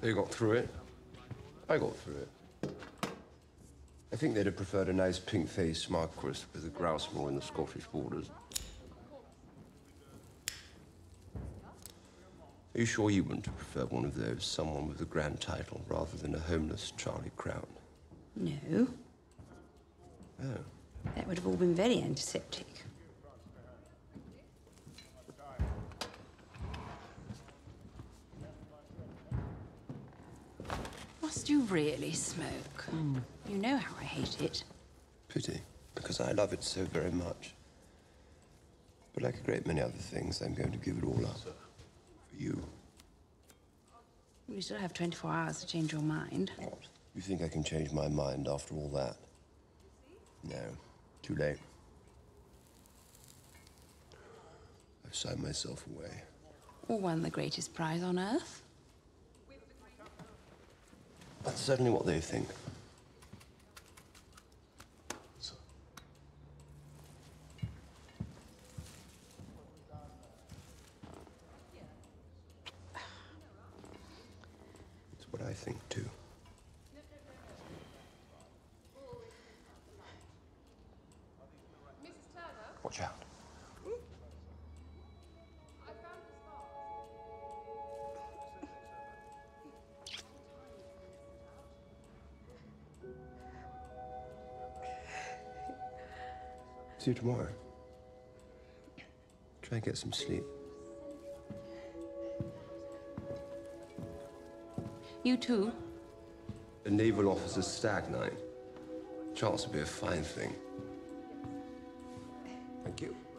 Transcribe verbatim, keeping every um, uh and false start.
They got through it. I got through it. I think they'd have preferred a nice pink-faced Marquis with a grouse moor in the Scottish borders. Are you sure you wouldn't have preferred one of those, someone with a grand title, rather than a homeless Charlie Crown? No. Oh. That would have all been very antiseptic. Must you really smoke? Mm. You know how I hate it. Pity, because I love it so very much. But like a great many other things, I'm going to give it all up. For you. You still have twenty-four hours to change your mind. What? You think I can change my mind after all that? No. Too late. I've signed myself away. Or won the greatest prize on earth. That's certainly what they think. So. It's what I think, too. Watch out. See you tomorrow. Try and get some sleep. You too? A naval officer's stag night. Chance would be a fine thing. Thank you.